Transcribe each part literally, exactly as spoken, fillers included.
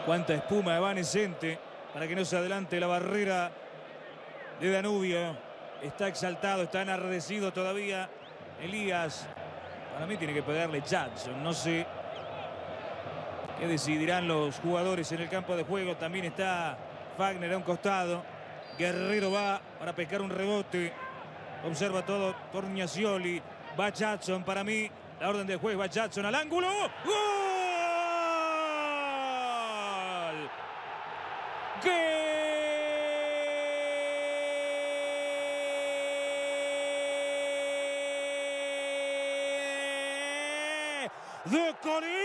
Cuánta espuma evanescente para que no se adelante la barrera de Danubio. Está exaltado, está enardecido todavía Elías. Para mí tiene que pegarle Jackson. No sé qué decidirán los jugadores en el campo de juego. También está Fagner a un costado. Guerrero va para pescar un rebote. Observa todo Torniacioli. Va Jackson. Para mí la orden del juez va Jackson al ángulo. ¡Gol! ¡Gol! ¡De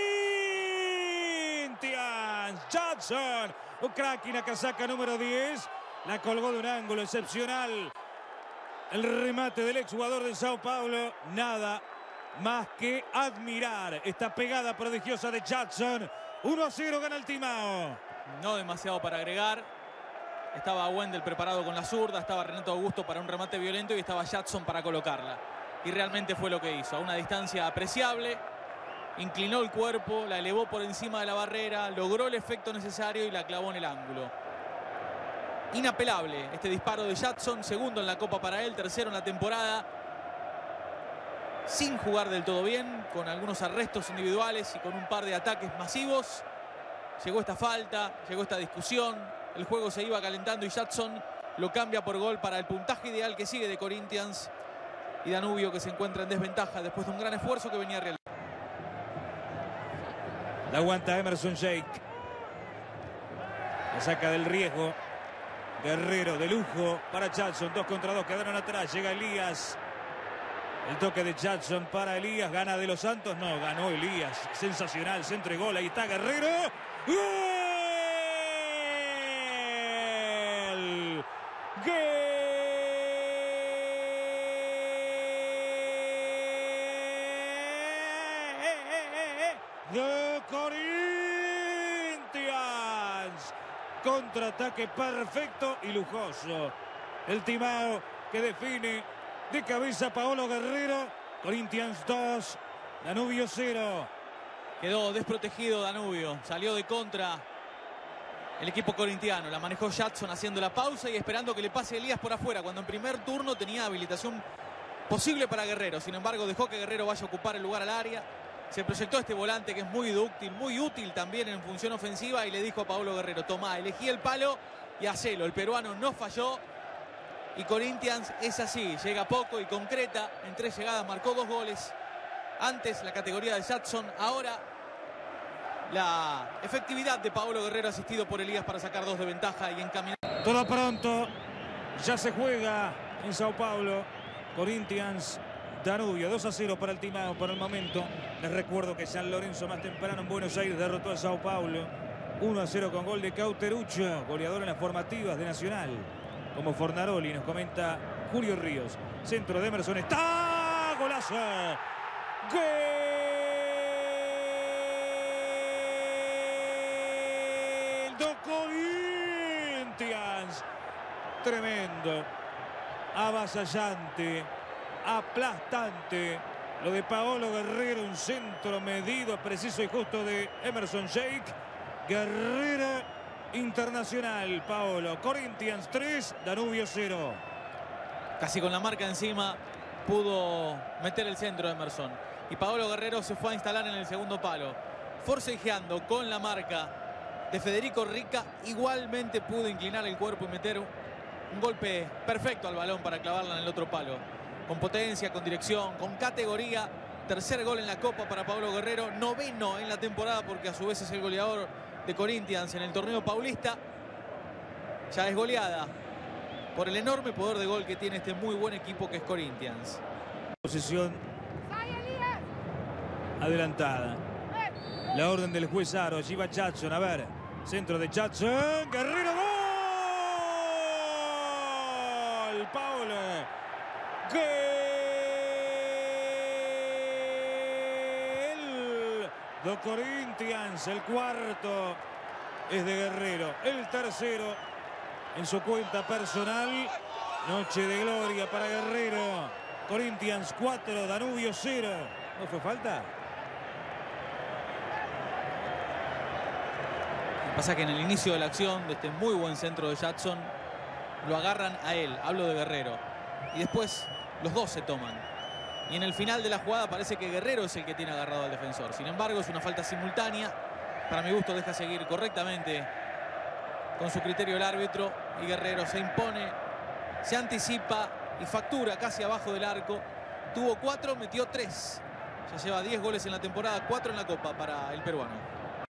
Corinthians! Jackson, un crack y una casaca número diez. La colgó de un ángulo excepcional. El remate del exjugador de Sao Paulo. Nada más que admirar esta pegada prodigiosa de Jackson. uno a cero gana el Timao. No demasiado para agregar. Estaba Wendel preparado con la zurda. Estaba Renato Augusto para un remate violento. Y estaba Jackson para colocarla. Y realmente fue lo que hizo. A una distancia apreciable. Inclinó el cuerpo. La elevó por encima de la barrera. Logró el efecto necesario y la clavó en el ángulo. Inapelable este disparo de Jackson. Segundo en la Copa para él. Tercero en la temporada. Sin jugar del todo bien. Con algunos arrestos individuales y con un par de ataques masivos. Llegó esta falta. Llegó esta discusión. El juego se iba calentando y Jackson lo cambia por gol para el puntaje ideal que sigue de Corinthians. Y Danubio, que se encuentra en desventaja después de un gran esfuerzo que venía realizando. La aguanta Emerson Sheik. La saca del riesgo. Guerrero de lujo para Jackson. Dos contra dos quedaron atrás. Llega Elías. El toque de Jackson para Elías. ¿Gana de los Santos? No, ganó Elías. Sensacional. Centro y gol. Ahí está Guerrero. ¡Gol! ¡Gol! ¡De Corinthians! Contraataque perfecto y lujoso. El Timao que define de cabeza Paolo Guerrero. Corinthians dos, Danubio cero. Quedó desprotegido Danubio. Salió de contra el equipo corintiano. La manejó Jackson haciendo la pausa y esperando que le pase Elías por afuera. Cuando en primer turno tenía habilitación posible para Guerrero. Sin embargo, dejó que Guerrero vaya a ocupar el lugar al área. Se proyectó este volante que es muy útil, muy útil también en función ofensiva. Y le dijo a Paolo Guerrero: tomá, elegí el palo y hacelo. El peruano no falló. Y Corinthians es así, llega poco y concreta. En tres llegadas marcó dos goles. Antes la categoría de Jackson, ahora la efectividad de Paolo Guerrero asistido por Elías para sacar dos de ventaja y encaminar. Todo pronto, ya se juega en Sao Paulo. Corinthians, Danubio, dos a cero para el Timao por el momento. Les recuerdo que San Lorenzo más temprano en Buenos Aires derrotó a Sao Paulo. uno a cero con gol de Cauterucho, goleador en las formativas de Nacional. Como Fornaroli, nos comenta Julio Ríos. Centro de Emerson, está golazo. ¡Gol de Corinthians! Tremendo, avasallante, aplastante. Lo de Paolo Guerrero, un centro medido, preciso y justo de Emerson Sheik. Guerrero internacional, Paolo. Corinthians tres, Danubio cero. Casi con la marca encima pudo meter el centro de Emerson. Y Paolo Guerrero se fue a instalar en el segundo palo. Forcejeando con la marca de Federico Rica, igualmente pudo inclinar el cuerpo y meter un, un golpe perfecto al balón para clavarla en el otro palo. Con potencia, con dirección, con categoría. Tercer gol en la Copa para Paolo Guerrero. Noveno en la temporada porque a su vez es el goleador de Corinthians en el torneo paulista. Ya es goleada por el enorme poder de gol que tiene este muy buen equipo que es Corinthians. Posición adelantada. La orden del juez Aro. Allí va Jackson. A ver. Centro de Jackson. Guerrero. ¡Gol! Paolo. ¡Gol de Corinthians! El cuarto es de Guerrero. El tercero en su cuenta personal. Noche de gloria para Guerrero. Corinthians cuatro, Danubio cero. ¿No fue falta? Pasa que en el inicio de la acción, de este muy buen centro de Jadson, lo agarran a él, hablo de Guerrero. Y después los dos se toman. Y en el final de la jugada parece que Guerrero es el que tiene agarrado al defensor. Sin embargo, es una falta simultánea. Para mi gusto deja seguir correctamente con su criterio el árbitro. Y Guerrero se impone, se anticipa y factura casi abajo del arco. Tuvo cuatro, metió tres. Ya lleva diez goles en la temporada, cuatro en la Copa para el peruano.